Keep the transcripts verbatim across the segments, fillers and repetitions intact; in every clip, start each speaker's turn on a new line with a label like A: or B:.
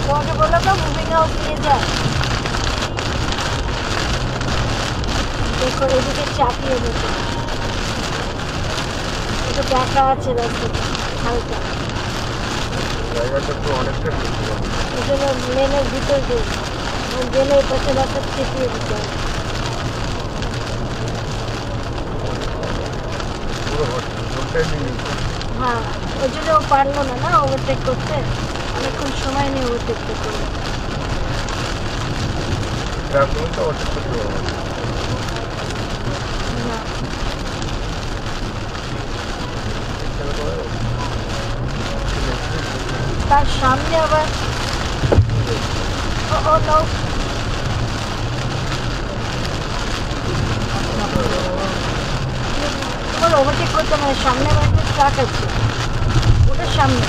A: তোমাকে বললাম না মুভিং হাউস নিয়ে যায়। দেখো এদিকে চাপিয়ে দেখো, এটা দেখা আছে রাস্তাটা হালকা,
B: জায়গাটা তো অনেকটা সুন্দর।
A: এই জন্য লেনের ভিতর দিয়ে গেলে এই পাশে রাস্তা চেপিয়ে দিতে হবে। হ্যাঁ, ওই জন্য ও পারলো না না ওভারটেক করতে, অনেকক্ষণ সময় নিয়ে ওভারটেক করতে হবে। না তার সামনে আবার ও ও নো তোমার ওভারটেক করতে মানে সামনে আবার একটা ট্রাক আছে, ওটার সামনে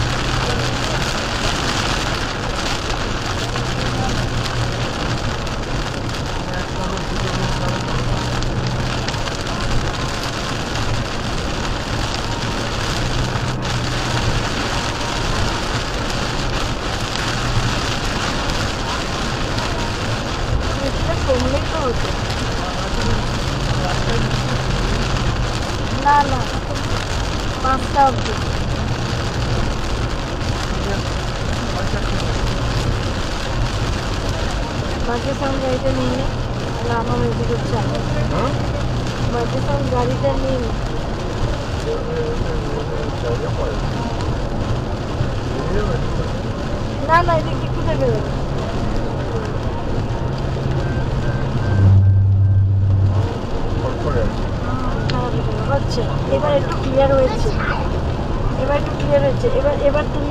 A: কমলেই তো হতো। না না পাঁচটা অব্দি বাকি সাউন্ড গাড়িটা নিয়ে নে, তাহলে আমার এদিকে করছে বাকি সাউন্ড গাড়িটা নিয়ে নে। না না এদিক দিয়ে কোথায় বেরোবে? হচ্ছে এবার একটু ক্লিয়ার হয়েছে, এবার একটু ক্লিয়ার হয়েছে। এবার এবার তুমি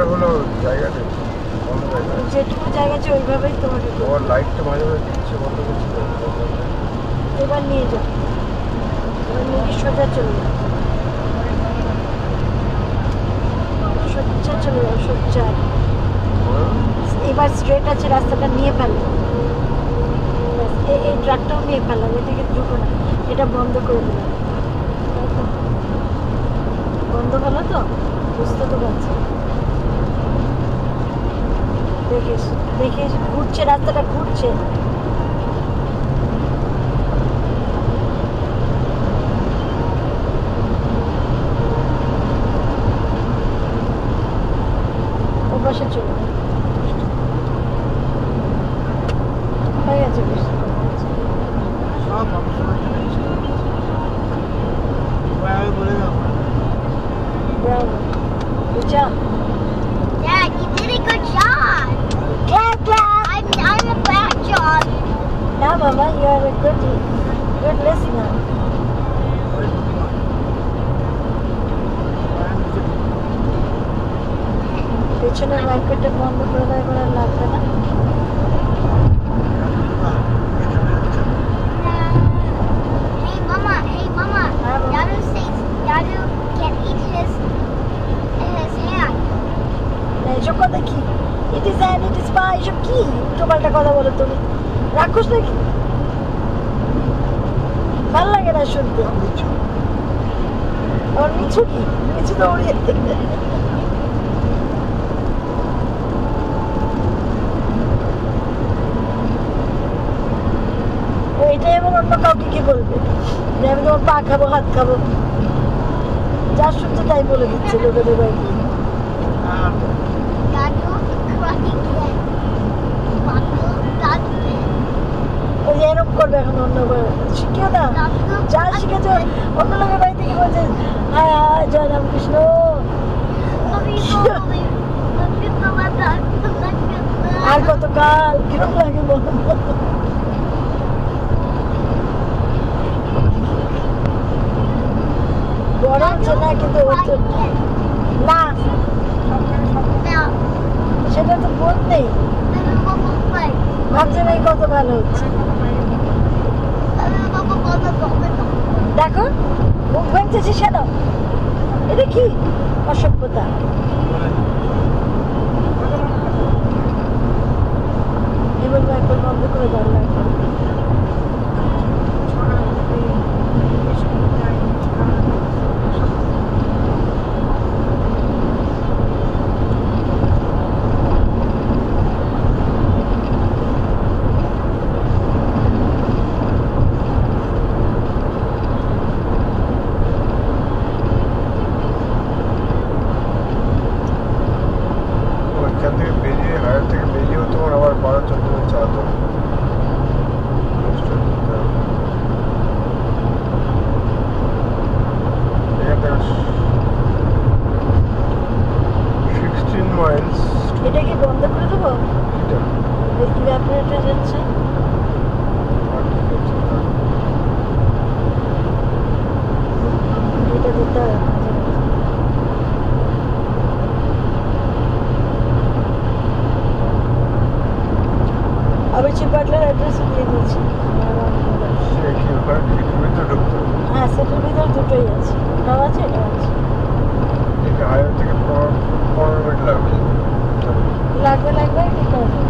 A: যেটুকু জায়গা আছে ওইভাবেই তোমাকে এবার নিয়ে যাও, এবার নিয়ে সোজা চলে যাও, সোজা চলে যাও সোজা। এবার স্ট্রেট আছে রাস্তাটা নিয়ে ফেলো, এই ট্রাকটাও নিয়ে ফেলাম, এদিকে ঢুকো না, এটা বন্ধ করে দিলাম। বন্ধ হলো তো, বুঝতে তো পারছি। দেখিস দেখিস ঘুরছে, রাস্তাটা ঘুরছে। ও পাশে চলে হয়ে গেছে বেশ সব বলে দাও। Good job.
C: Dad, you did a good job.
A: Clap, clap.
C: I'm, I'm a bad job.
A: No, Mama, you are a good, good listener. পেছনের মার্কেটে বন্ধ করে দেয় করে লাগবে না।
C: Hey, Mama. Hey, Mama. Dadu says Dadu can eat his his hand.
A: এসব কথা কি? It is hand, it is pie, এসব কি উল্টো পাল্টা কথা বলো তুমি? রাক্ষস নাকি? ভাল লাগে না শুনতে। আমার মিছু কি? মিছু তো উড়িয়ে এইটাই এমন অন্য কাউকে কি বলবে যে আমি তোমার পা খাবো হাত খাবো, যা শুনছে তাই বলে দিচ্ছে লোকেদের বাড়ি। ওই যে এরকম করবে এখন অন্য শিখিও না, যা শিখেছে অন্য লোকের বাড়ি থেকে বলছে হায় হায় জয় রামকৃষ্ণ। আর কতকাল কিরকম লাগে বলো? গরম চেনা কিন্তু না, সেটা তো বলতেই ভাবছে না কত ভালো হচ্ছে। দেখো মুখ ভাঙছে সেন, এটা কি অসভ্যতা। এবার একবার বন্ধ করে দাও লাগবে।
B: এখান থেকে বেরিয়ে হায়ার থেকে বেরিয়েও তোমার আবার বারো চোদ্দ মিনিট চালাতে হবে। Sixteen miles.
A: এটা কি বন্ধ করে দেবো?
B: এটা
A: ইভাপোরেটর যাচ্ছে। এটা দিতে হবে। আমি চিপাটলার অ্যাড্রেস দিয়ে দিয়েছি।
B: সে কি ওখানে সিটির ভিতরে ঢুকতে হবে?
A: হ্যাঁ, সেটার ভিতরে দুটোই আছে, ওটাও আছে এটাও আছে।
B: এটা হায়ার থেকে পনেরো পনেরো মিনিট লাগবে।
A: লাগবে লাগবে কি করবে?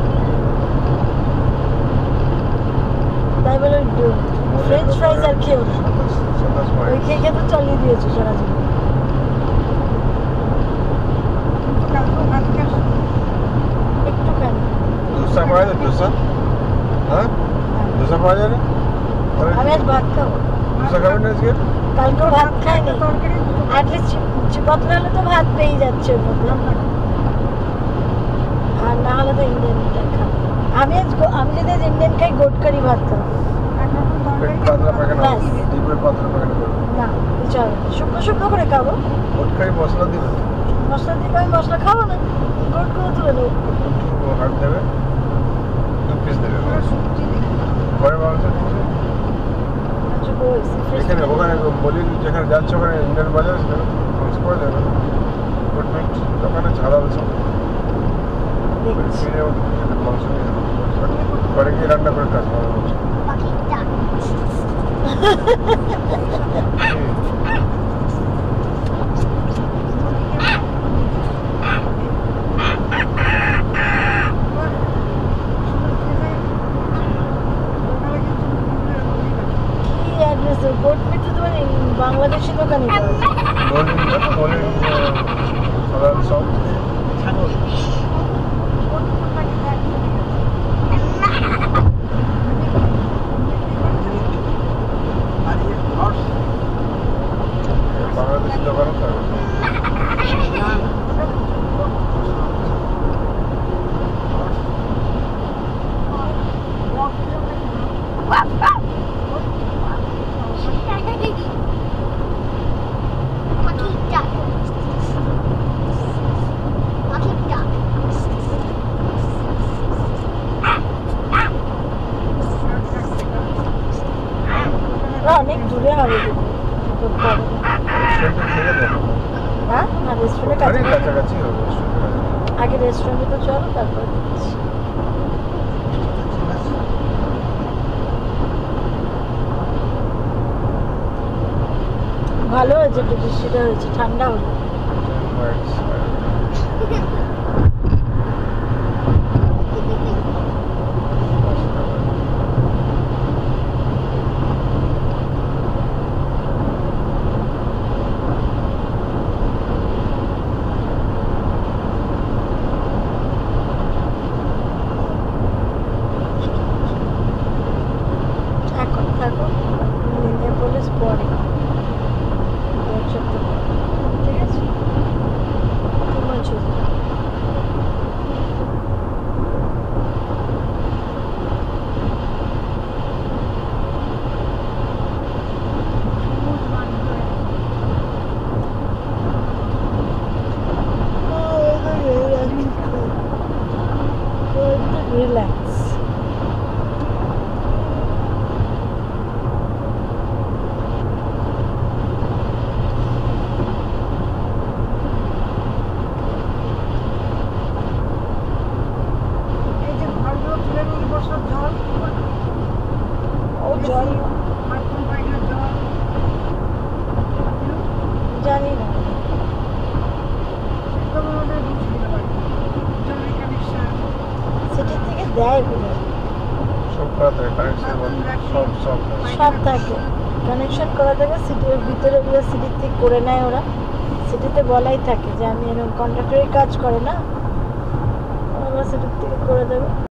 A: তাই বলে ফ্রেঞ্চ ফ্রাইজ আর খেয়েও না,
B: সাতাশ মাইল।
A: ওই খেয়ে খেয়ে তো চালিয়ে দিয়েছো সারা জীবন। একটুখানি
B: দোসা পাওয়া যায়? দোসা? হ্যাঁ, দোসা পাওয়া যায় না?
A: আমি আজ ভাত খাবো।
B: দোসা খাবেন না আজকে?
A: কালকেও ভাত খাইনি, অ্যাটলিস্ট চিপাতলা হলে তো ভাত পেয়ে যাচ্ছে ওর মধ্যে, আর না হলে তো ইন্ডিয়ানটা খাবো। আমি আজ গো- আমি যদি আজ ইন্ডিয়ান খাই গোট কারি ভাত খাবো।
B: পাতলা পায়খানা
A: ব্যাস।
B: দুপুরে পাতলা পায়খানা করবে।
A: না চল শুকনো শুকনো করে খাবো,
B: ওটকারি মশলা দিবে তো?
A: মশলা দিয়ে আমি মশলা খাবো না, গোট করে তুলে নেবো।
B: একটু হাট দেবে, দু পিস দেবে। ঘরে মাংস দিচ্ছে
A: আচ্ছা বলছি
B: এখানে, ওখানে বলি যেখানে যাচ্ছে ওখানে ইন্ডিয়ান বাজার আছে, মাংস পাওয়া যাবে। ফুটমিট দোকানে ঝাড়াল সব
A: দেখছি।
B: ফিরে মাংস নিয়ে যাবো। ঘরে গিয়ে রান্না করে কাজ করা মাংস।
A: কি অ্যাড্রেস? গোট মিট তো তোমার বাংলাদেশি দোকানে পাওয়া যায়।
B: মলিন দেখো, মলিন সাধারণ সব বাংলাদেশি দোকানও থাকে।
A: অনেক দূরে হবে কিন্তু করতে হবে না।
B: রেস্টুরেন্টে থেকে দেখো,
A: হ্যাঁ না রেস্টুরেন্টে
B: ওখানেই
A: কাছে
B: কাছাকাছি হবে রেস্টুরেন্টে।
A: আগে রেস্টুরেন্টে তো চলো তারপর দেখছি। ভালো হয়েছে, একটু বৃষ্টিটা হয়েছে, ঠান্ডা হলো। এখন থাকো মিনিয়াপলিস পরে এক সপ্তাহ পরে, ঠিক আছে? টু মান্থস হয়ে যাবে। রিল্যাক্স। ও জল জানি না, সিটির থেকে দেয় বলে
B: সব করা থাকে, কানেকশন সব সব
A: সব থাকে, কানেকশন করা থাকে সিটির ভিতরে, এগুলো সিটির থেকে করে নেয় ওরা। সিটিতে বলাই থাকে যে আমি এরকম কন্ট্রাক্টরের কাজ করে না, ওরা সিটির থেকে করে দেবে।